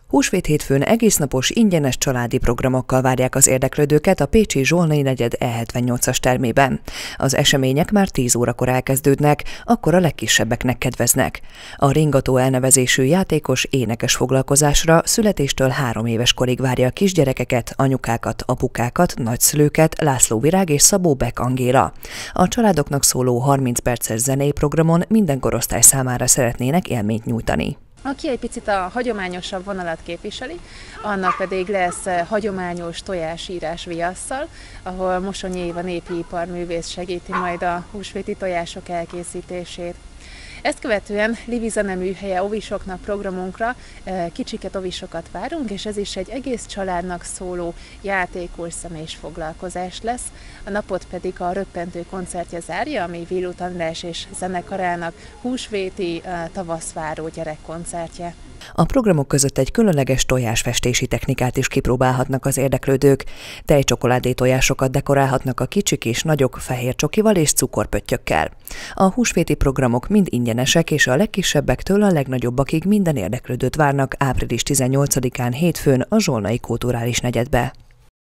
Húsvét hétfőn egésznapos ingyenes családi programokkal várják az érdeklődőket a pécsi Zsolnai negyed E78-as termében. Az események már 10 órakor elkezdődnek, akkor a legkisebbeknek kedveznek. A Ringató elnevezésű játékos énekes foglalkozásra születéstől 3 éves korig várja a kisgyerekeket, anyukákat, apukákat, nagyszülőket László Virág és Szabó Beck Angéla. A családoknak szóló 30 perces zenei programon minden korosztály számára szeretnének élményt nyújtani. Aki egy picit a hagyományosabb vonalat képviseli, annak pedig lesz hagyományos tojásírás viasszal, ahol Mosonyi Éva népi iparművész segíti majd a húsvéti tojások elkészítését. Ezt követően Liviza nemű helye ovisoknak programunkra kicsiket ovisokat várunk, és ez is egy egész családnak szóló játékos személyes foglalkozás lesz. A napot pedig a Röppentő koncertje zárja, ami Villut András és zenekarának húsvéti tavaszváró gyerekkoncertje. A programok között egy különleges tojásfestési technikát is kipróbálhatnak az érdeklődők. Tejcsokoládé tojásokat dekorálhatnak a kicsik és nagyok fehér csokival és cukorpöttyökkel. A húsvéti programok mind ingyenesek, és a legkisebbektől a legnagyobbakig minden érdeklődőt várnak április 18-án hétfőn a Zsolnai Kulturális Negyedbe.